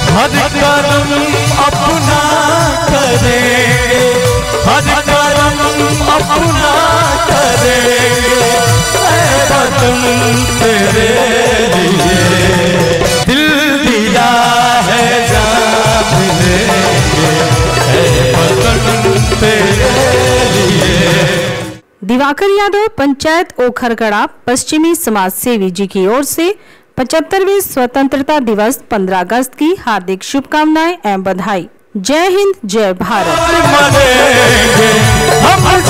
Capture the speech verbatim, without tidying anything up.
हर कर्म अपना करेंगे, हर कर्म अपना करेंगे, ऐ वतन तेरे लिए दिल दिया है जान देंगे, ऐ वतन तेरे लिए। दिवाकर यादव, पंचायत ओखरगड़ा, पश्चिमी समाज सेवी जी की ओर से पचहत्तरवें स्वतंत्रता दिवस पंद्रह अगस्त की हार्दिक शुभकामनाएं एवं बधाई। जय हिंद, जय भारत।